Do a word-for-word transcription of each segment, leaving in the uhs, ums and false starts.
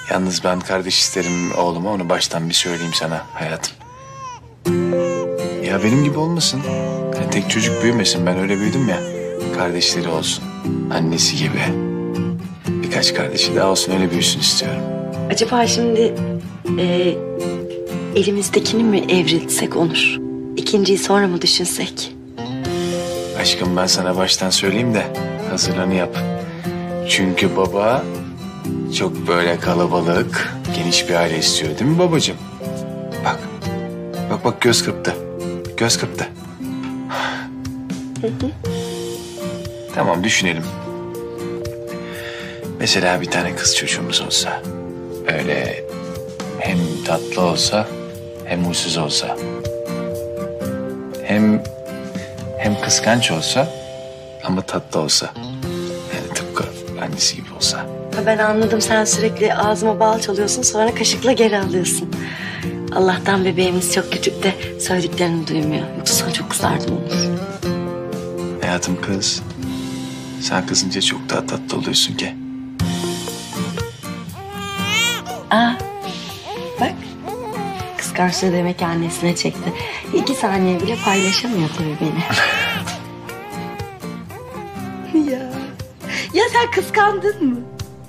Yalnız ben kardeş isterim oğluma, onu baştan bir söyleyeyim sana hayatım. Ya benim gibi olmasın. Yani tek çocuk büyümesin, ben öyle büyüdüm ya. Kardeşleri olsun, annesi gibi. Birkaç kardeşi daha olsun, öyle büyüsün istiyorum. Acaba şimdi e, elimizdekini mi evrilsek Onur? İkinciyi sonra mı düşünsek? Aşkım ben sana baştan söyleyeyim de hazırlığını yap. Çünkü baba çok böyle kalabalık, geniş bir aile istiyor değil mi babacığım? Bak, bak bak göz kırptı. Göz kırptı. Hı hı. Tamam, düşünelim. Mesela bir tane kız çocuğumuz olsa. Öyle hem tatlı olsa hem huysuz olsa. Hem hem kıskanç olsa ama tatlı olsa. Yani tıpkı annesi gibi olsa. Ha, ben anladım, sen sürekli ağzıma bal çalıyorsun sonra kaşıkla geri alıyorsun. Allah'tan bebeğimiz çok küçük de söylediklerini duymuyor. Yoksa sana çok kızardım Onur. Hayatım kız. Sen kızınca çok daha tatlı oluyorsun ki. Aa, bak. Kıskançlığı demek ki annesine çekti. İki saniye bile paylaşamıyor tabii beni. ya. Ya sen kıskandın mı?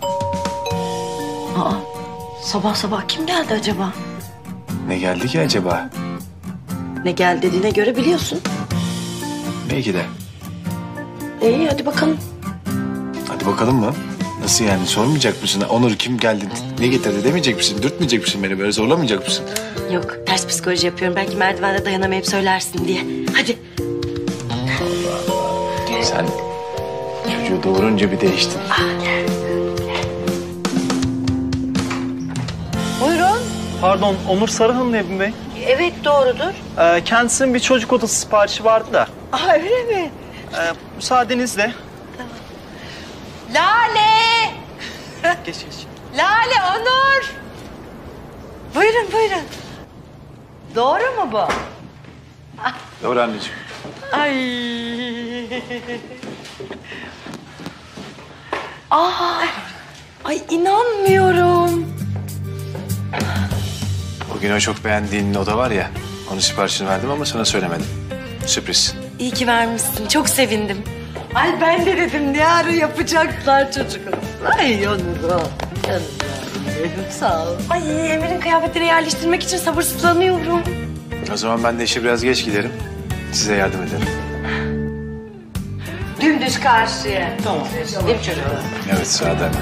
Aa, sabah sabah kim geldi acaba? Ne geldi ki acaba? Ne geldi dediğine göre biliyorsun. Belki de. İyi, hadi bakalım. Hadi bakalım mı? Nasıl yani, sormayacak mısın? Onur kim geldi, ne getirdi demeyecek misin? Dürtmeyecek misin beni, böyle zorlamayacak mısın? Yok, ters psikoloji yapıyorum. Belki merdivende dayanamayıp söylersin diye. Hadi. Gel. Sen çocuğu doğurunca bir değiştin. Ah, gel. Buyurun. Pardon, Onur Sarıhan'ın evi mi? Evet, doğrudur. Ee, kendisinin bir çocuk odası siparişi vardı da. Aa, öyle mi? Ee, müsaadenizle. Tamam. Lale! Geç geç. Lale, Onur! Buyurun, buyurun. Doğru mu bu? Doğru anneciğim. Ay. Aa, ay inanmıyorum. Bugün o çok beğendiğin oda var ya, onun siparişini verdim ama sana söylemedim. Sürpriz. İyi ki vermişsin. Çok sevindim. Ay ben de dedim ne ara yapacaklar çocuk. Ay Onur. Canım benim, sağ ol. Ay Emir'in kıyafetini yerleştirmek için sabırsızlanıyorum. O zaman ben de işe biraz geç giderim. Size yardım ederim. Dümdüz karşıya. Tamam. Değil mi çocuklar? Evet, sağdan.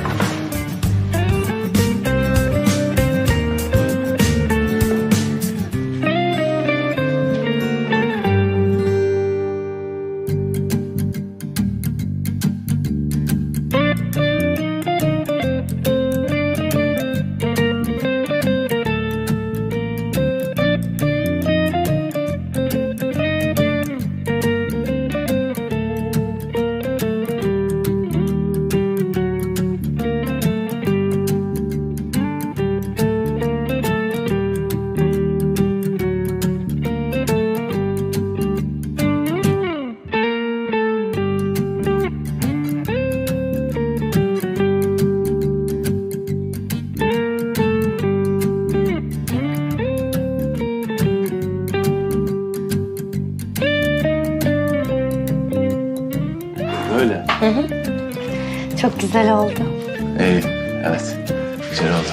Öyle. Hı hı. Çok güzel oldu. İyi, evet. Güzel oldu.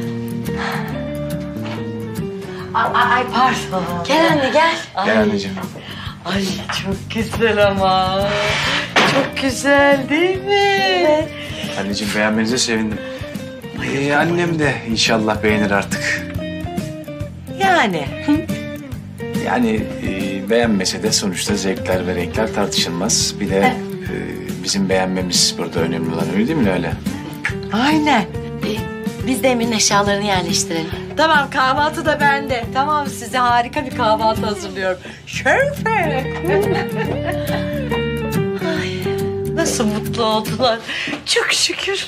Ay, ay pardon. Gel anne gel. Gel anneciğim. Ay çok güzel ama. Çok güzel değil mi? Evet. Anneciğim beğenmenize sevindim. Ee, annem de inşallah beğenir artık. Yani. Yani e, beğenmese de sonuçta zevkler ve renkler tartışılmaz. Bir de e, bizim beğenmemiz burada önemli olan, öyle değil mi öyle? Aynen. Ee, biz de Emir'in eşyalarını yerleştirelim. Tamam, kahvaltı da bende. Tamam, size harika bir kahvaltı hazırlıyorum. Şerefe. Ay, nasıl mutlu oldular. Çok şükür.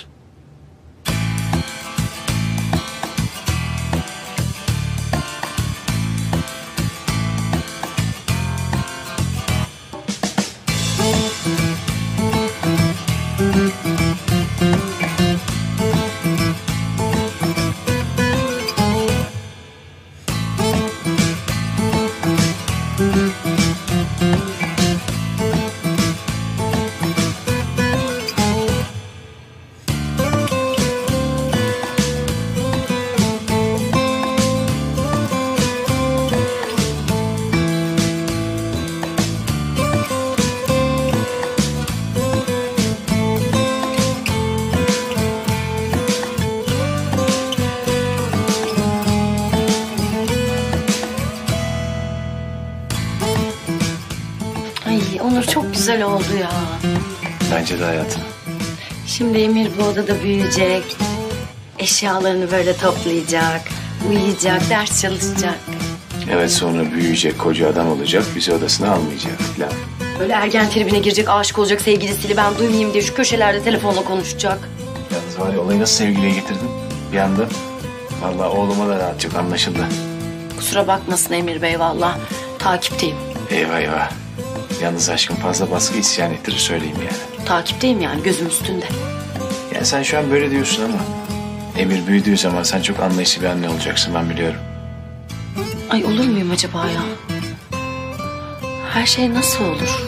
Ay Onur çok güzel oldu ya. Bence de hayatım. Şimdi Emir bu odada büyüyecek. Eşyalarını böyle toplayacak. Uyuyacak, ders çalışacak. Evet, sonra büyüyecek, koca adam olacak, bizi odasına almayacak falan. Böyle ergen tribine girecek, aşık olacak sevgilisiyle ben duymayayım diye şu köşelerde telefonla konuşacak. Yalnız var ya, olayı nasıl sevgiliye getirdin bir anda? Vallahi oğluma da rahat, çok anlaşıldı. Kusura bakmasın Emir Bey vallahi. Takipteyim. Eyvah eyvah. Yalnız aşkım fazla baskı isyan ettirir söyleyeyim yani. Takipteyim yani gözüm üstünde. Yani sen şu an böyle diyorsun ama Emir büyüdüğü zaman sen çok anlayışlı bir anne olacaksın, ben biliyorum. Ay olur muyum acaba ya? Her şey nasıl olur?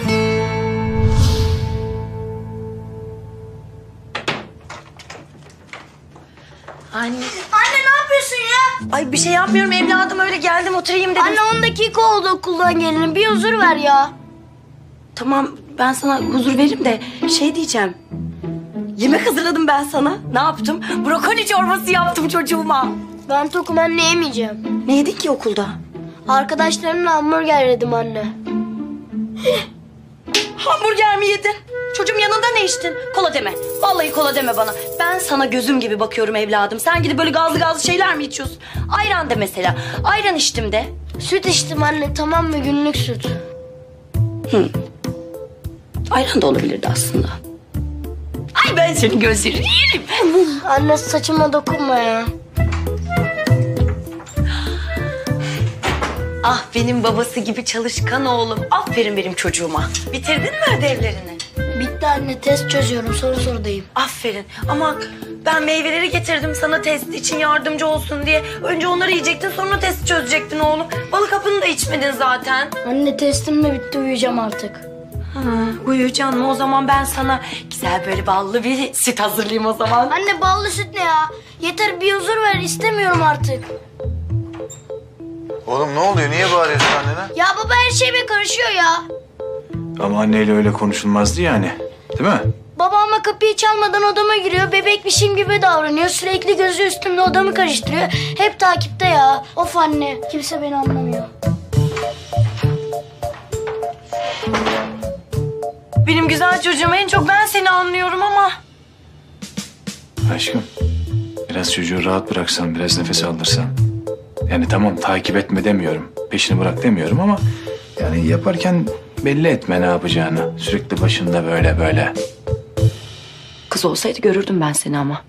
Anne. Anne ne yapıyorsun ya? Ay bir şey yapmıyorum evladım, öyle geldim oturayım dedim. Anne on dakika oldu okuldan gelene. Bir huzur ver ya. Tamam ben sana huzur veririm de şey diyeceğim. Yemek hazırladım ben sana. Ne yaptım? Brokoli çorbası yaptım çocuğuma. Ben tokum anne, yemeyeceğim. Ne yedin ki okulda? Arkadaşlarımla hamburger yedim anne. Hamburger mi yedin? Çocuğum yanında ne içtin? Kola deme. Vallahi kola deme bana. Ben sana gözüm gibi bakıyorum evladım. Sen gidip böyle gazlı gazlı şeyler mi içiyorsun? Ayran de mesela. Ayran içtim de. Süt içtim anne, tamam mı? Günlük süt. Ayran da olabilirdi aslında. Ay ben senin gözlerini yerim. Anne saçıma dokunma ya. Ah benim babası gibi çalışkan oğlum. Aferin benim çocuğuma. Bitirdin mi ödevlerini? Bitti anne, test çözüyorum, soru sorudayım. Aferin. Ama ben meyveleri getirdim sana test için yardımcı olsun diye. Önce onları yiyecektin, sonra test çözecektin oğlum. Balık hapını da içmedin zaten. Anne testim de bitti, uyuyacağım artık. Ha, uyuyacaksın mı? O zaman ben sana güzel böyle ballı bir süt hazırlayayım o zaman. Anne ballı süt ne ya? Yeter, bir huzur ver, istemiyorum artık. Oğlum ne oluyor? Niye bağırıyorsun annene? Ya baba her şeyime karışıyor ya. Ama anneyle öyle konuşulmazdı yani. Değil mi? Babamla kapıyı çalmadan odama giriyor, bebekmişim gibi davranıyor. Sürekli gözü üstümde odamı karıştırıyor. Hep takipte ya. Of anne, kimse beni anlamıyor. Benim güzel çocuğum, en çok ben seni anlıyorum ama. Aşkım, biraz çocuğu rahat bıraksan, biraz nefes aldırsan. Yani tamam, takip etme demiyorum, peşini bırak demiyorum ama... yani yaparken belli etme ne yapacağını. Sürekli başında böyle böyle. Kız olsaydı görürdüm ben seni ama.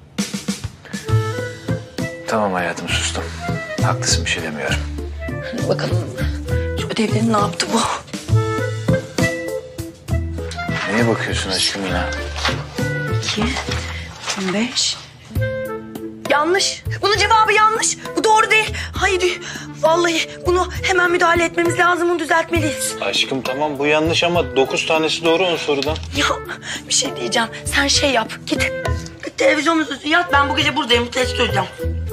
Tamam hayatım, sustum. Haklısın, bir şey demiyorum. Hadi bakalım şu ödevlerini ne yaptı bu? Neye bakıyorsun aşkım ya? İki, on beş. Yanlış. Bunun cevabı yanlış. Bu doğru değil. Haydi. Vallahi bunu hemen müdahale etmemiz lazım. Bunu düzeltmeliyiz. Aşkım tamam, bu yanlış ama dokuz tanesi doğru on sorudan. Ya bir şey diyeceğim. Sen şey yap. Git. Git televizyonun üstüne yat. Ben bu gece buradayım. Test çözeceğim.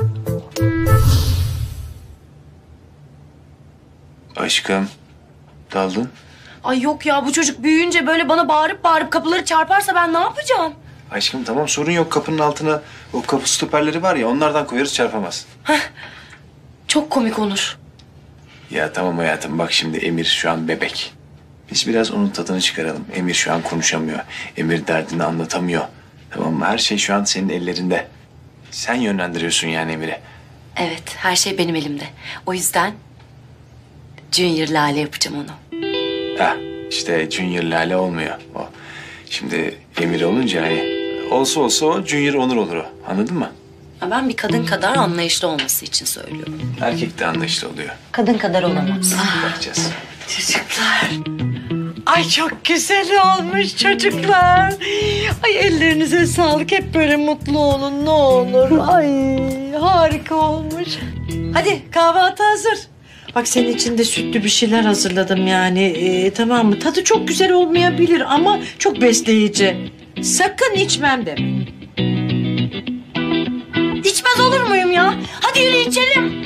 Aşkım, daldın. Ay yok ya, bu çocuk büyüyünce böyle bana bağırıp bağırıp kapıları çarparsa ben ne yapacağım? Aşkım tamam, sorun yok, kapının altına o kapı stoperleri var ya, onlardan koyarız, çarpamaz. Çok komik Onur. Ya tamam hayatım, bak şimdi Emir şu an bebek. Biz biraz onun tadını çıkaralım. Emir şu an konuşamıyor. Emir derdini anlatamıyor. Tamam mı? Her şey şu an senin ellerinde. Sen yönlendiriyorsun yani Emir'i. Evet, her şey benim elimde. O yüzden Junior Lale yapacağım onu. Ha, işte Junior Lale olmuyor o. Şimdi Emir olunca hani olsa olsa o Junior Onur olur o. Anladın mı? Ya ben bir kadın kadar anlayışlı olması için söylüyorum. Erkek de anlayışlı oluyor. Kadın kadar olamaz. Bakacağız. Çocuklar. Ay çok güzel olmuş çocuklar. Ay ellerinize sağlık. Hep böyle mutlu olun ne olur. Ay harika olmuş. Hadi kahvaltı hazır. Bak senin için de sütlü bir şeyler hazırladım yani. Ee, tamam mı? Tadı çok güzel olmayabilir ama çok besleyici. Sakın içmem deme. İçmez olur muyum ya? Hadi yürü içelim.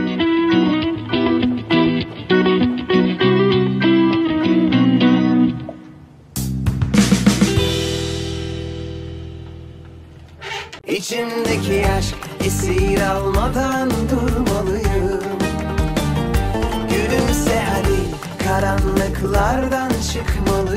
İçimdeki aşk esir almadan durmalıyım. Gülümse hadi, karanlıklardan çıkmalıyım.